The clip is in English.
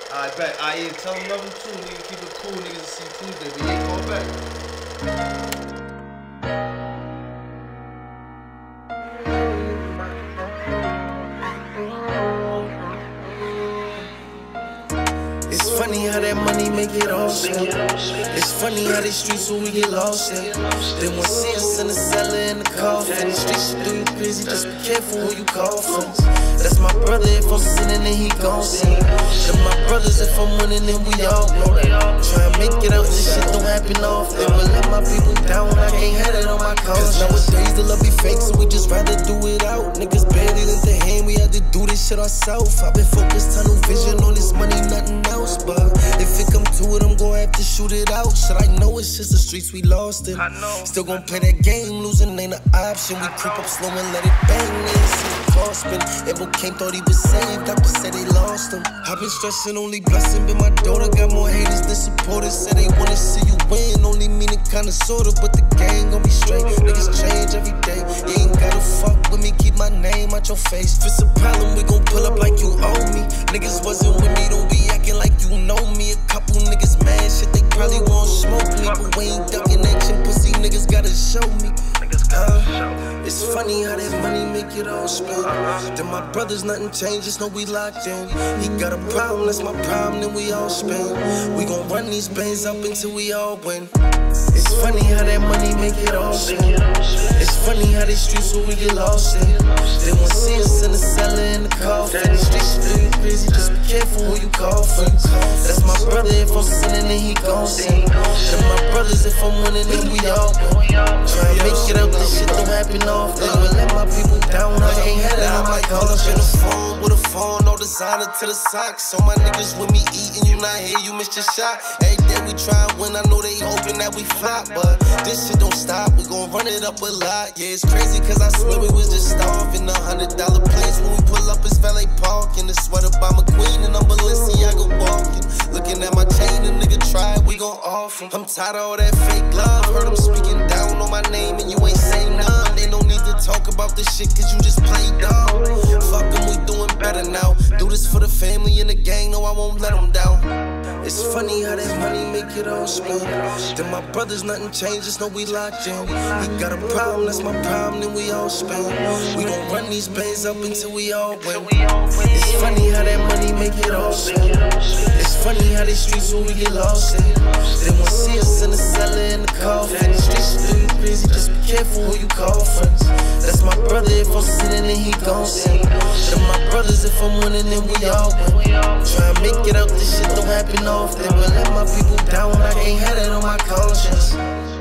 I bet. Yeah, tell him love him too. Nigga, keep it cool. Niggas see Tuesday, but yeah, call back. It's funny how that money make it all spent. It's funny how these streets where we get lost in. They won't see us in the cellar in the coffin. The streets should do you crazy, just be careful who you call friends. That's my brother, if I'm sinning then he gon' sin. They're my brothers, if I'm winning then we all know that. Try and make it out, this shit don't happen often. But let my people down, I can't have it on my conscience. Cause nowadays the love be fake, so we just rather do it out. Niggas barely lent a hand, we had to do this shit ourselves. I've been focused, tunnel vision on this money, nothing else. But if it come to it, I'm gon' have to shoot it out. Should I know it's just the streets we lost in? Still gon' play that game, losing ain't an option. We creep up slow and let it bang, man. See the car spin. Ever came, thought he was saved, doctor said they lost him. I've been stressing, only blessing, but my daughter got more haters than supporters. Said they wanna see you win, only mean it kinda sorta, but the gang gon' be straight. Niggas change every day. You ain't gotta fuck with me, keep my name out your face. If it's a problem, we gon' pull up like you owe me. Niggas wasn't with me, don't be acting like you know me. A couple niggas mad, shit, they probably won't smoke me. But we ain't ducking action, pussy niggas gotta show me. It's funny how that money make it all spend. Then my brothers, nothing changes, no we locked in. He got a problem, that's my problem, then we all spend. We gon' run these bands up until we all win. It's funny how that money make it all spend. It's funny how these streets where we get lost in. They won't see us in the cellar in the coffin. The streets should do you crazy, just be careful who you call friends. That's my brother, if I'm sinning then he gon' sin. Then my brothers, if I'm winning then we all win. Try and make it out, this shit don't happen often. But let my people down, I can't have it, I might call up in the phone with a phone, no designer to the socks. So my niggas with me eating, you not here, you missed your shot. Every day we try and win, I know they hoping that we flop, but this shit don't stop, we gon' run it up a lot. Yeah, it's crazy cause I swear we was just starving. $100 place when we pull up, it's valet parking. The sweater by McQueen and I'm Balenciaga walking. Looking at my chain, a nigga tried, we gon' off him. I'm tired of all that fake love, heard him speaking down on my name and you ain't say none. Ain't no need to talk about this shit cause you just play dumb. Fuck them, we doing better now. Do this for the family and the gang, no I won't let them down. It's funny how that money make it all spend. Then my brothers, nothing changes, no we locked in. He got a problem, that's my problem, then we all spend. We gon' run these bands up until we all win. It's funny how that money make it all spend. It's funny how these streets where we get lost in. They won't see us in the cellar in the coffin. The streets should do you crazy, just be careful who you call friends. That's my brother, if I'm sinning then he gon' sin. Then my brothers, if I'm winning then we all win. Try and make it out, this shit don't happen often. But let my people down, I can't have it on my conscience.